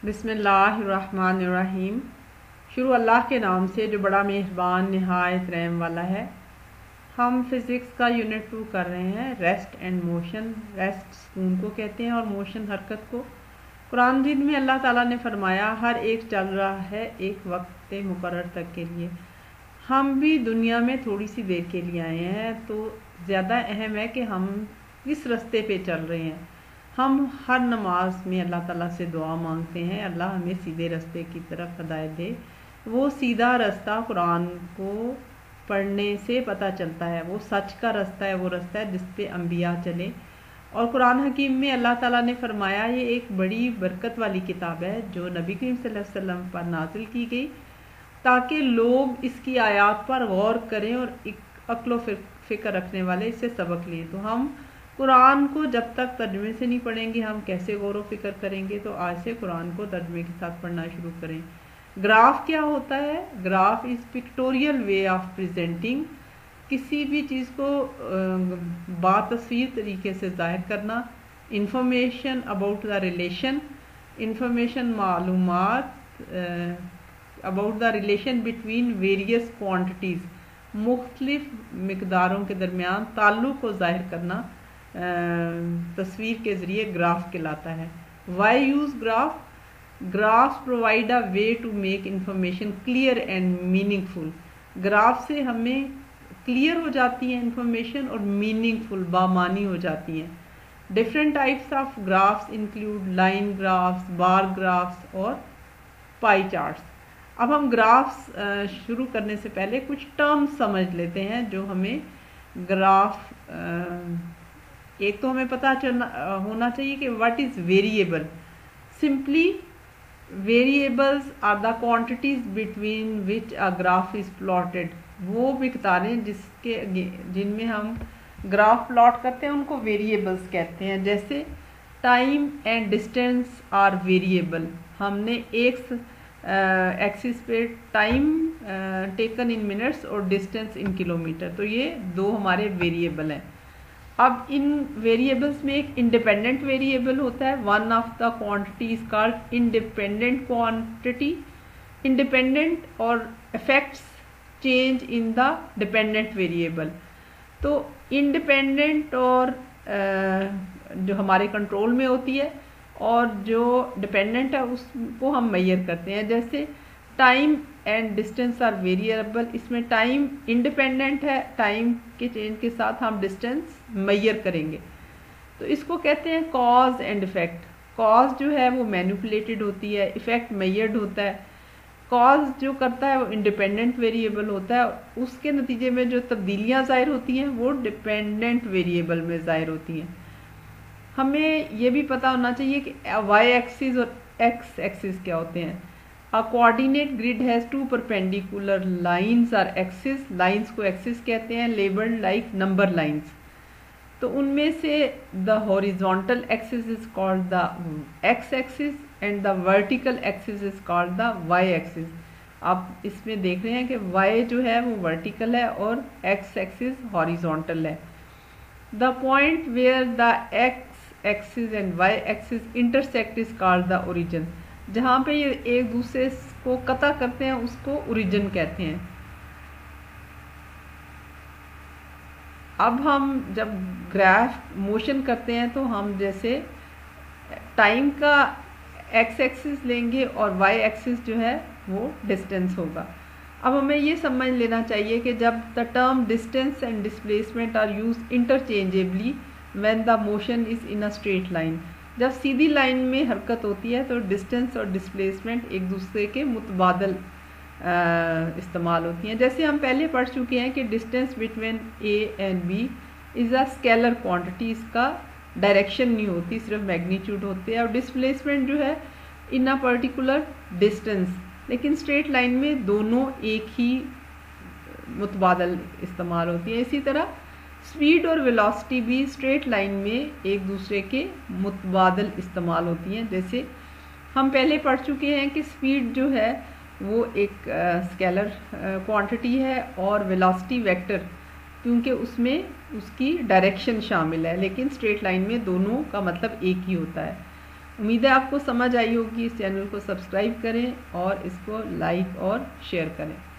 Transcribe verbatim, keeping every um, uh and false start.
बिस्मिल्लाहिर्रहमानिर्रहीम। शुरू अल्लाह के नाम से जो बड़ा मेहरबान निहायत रहम वाला है। हम फिज़िक्स का यूनिट टू कर रहे हैं, रेस्ट एंड मोशन। रेस्ट सुकून को कहते हैं और मोशन हरकत को। कुरान मजीद में अल्लाह ताला ने फरमाया हर एक चल रहा है एक वक्त मुकर्रर तक के लिए। हम भी दुनिया में थोड़ी सी देर के लिए आए हैं, तो ज़्यादा अहम है कि हम किस रास्ते पे चल रहे हैं। हम हर नमाज में अल्लाह ताला से दुआ मांगते हैं, अल्लाह हमें सीधे रास्ते की तरफ हदायत दे। वो सीधा रास्ता कुरान को पढ़ने से पता चलता है, वो सच का रास्ता है, वो रास्ता है जिस पे अम्बिया चले। और कुरान हकीम में अल्लाह ताला ने फरमाया ये एक बड़ी बरकत वाली किताब है जो नबी करीम सल्लल्लाहु अलैहि वसल्लम पर नाजिल की गई, ताकि लोग इसकी आयात पर गौर करें और एक अक्ल फ़िक्र रखने वाले इससे सबक लें। तो हम कुरान को जब तक तर्जमे से नहीं पढ़ेंगे हम कैसे गौर व फिक्र करेंगे। तो आज से कुरान को तर्जमे के साथ पढ़ना शुरू करें। ग्राफ क्या होता है? Graph is pictorial way of presenting, किसी भी चीज़ को बातस्वीर तरीके से जाहिर करना। Information about the relation, information मालूमात about the relation between various quantities, मुख्तलिफ मकदारों के दरमियान ताल्लुक़ को जाहिर करना तस्वीर के ज़रिए ग्राफ कहलाता है। Why use graph? Graphs provide a way to make information clear and meaningful. Graph से हमें क्लियर हो जाती है इंफॉर्मेशन और मीनिंगफुल बामानी हो जाती हैं। Different types of graphs include line graphs, bar graphs और पाई चार्ट्स। अब हम ग्राफ्स शुरू करने से पहले कुछ टर्म्स समझ लेते हैं जो हमें ग्राफ, एक तो हमें पता चलना होना चाहिए कि what is variable. Simply variables are the quantities between which a graph is plotted. वो मिकदारें जिसके जिनमें हम ग्राफ प्लॉट करते हैं उनको वेरिएबल्स कहते हैं। जैसे time and distance are variable. हमने एक एक्सिस पे टाइम टेकन इन मिनट्स और डिस्टेंस इन किलोमीटर, तो ये दो हमारे वेरिएबल हैं। अब इन वेरिएबल्स में एक इंडिपेंडेंट वेरिएबल होता है। One of the quantity is called independent quantity. Independent और affects change in the dependent variable. तो इंडिपेंडेंट और uh, जो हमारे कंट्रोल में होती है और जो डिपेंडेंट है उसको हम मेजर करते हैं। जैसे time and distance are variable, इसमें टाइम इंडिपेंडेंट है, टाइम के चेंज के साथ हम डिस्टेंस मेजर करेंगे। तो इसको कहते हैं कॉज एंड इफेक्ट। कॉज जो है वो मैनिपुलेटेड होती है, इफेक्ट मेजर्ड होता है। कॉज जो करता है वो इंडिपेंडेंट वेरिएबल होता है, उसके नतीजे में जो तब्दीलियाँ ज़ाहिर होती हैं वो डिपेंडेंट वेरिएबल में ज़ाहिर होती हैं। हमें ये भी पता होना चाहिए कि वाई एक्सिस और एक्स एक्सिस क्या होते हैं। A coordinate grid has two perpendicular lines are axis, lines को axis कहते हैं, labeled like number lines। तो उनमें से the horizontal axis is called the x axis and the vertical axis is called the y axis। आप इसमें देख रहे हैं कि y जो है वो vertical है और x axis horizontal है। The point where the x axis and y axis intersect is called the origin। जहाँ पे ये एक दूसरे को कता करते हैं उसको ओरिजिन कहते हैं। अब हम जब ग्राफ मोशन करते हैं तो हम जैसे टाइम का एक्स एक्सिस लेंगे और वाई एक्सिस जो है वो डिस्टेंस होगा। अब हमें ये समझ लेना चाहिए कि जब the term distance and displacement are used interchangeably when the motion is in a straight line. जब सीधी लाइन में हरकत होती है तो डिस्टेंस और डिस्प्लेसमेंट एक दूसरे के मुतबादल इस्तेमाल होती हैं। जैसे हम पहले पढ़ चुके हैं कि distance between A and B is a scalar quantity, इसका डायरेक्शन नहीं होती, सिर्फ मैग्नीट्यूड होते हैं। और डिस्प्लेसमेंट जो है इन अ पर्टिकुलर डिस्टेंस, लेकिन स्ट्रेट लाइन में दोनों एक ही मुतबादल इस्तेमाल होती हैं। इसी तरह स्पीड और वेलोसिटी भी स्ट्रेट लाइन में एक दूसरे के मुतबादल इस्तेमाल होती हैं। जैसे हम पहले पढ़ चुके हैं कि स्पीड जो है वो एक स्केलर क्वांटिटी है और वेलोसिटी वेक्टर, क्योंकि उसमें उसकी डायरेक्शन शामिल है, लेकिन स्ट्रेट लाइन में दोनों का मतलब एक ही होता है। उम्मीद है आपको समझ आई होगी। इस चैनल को सब्सक्राइब करें और इसको लाइक और शेयर करें।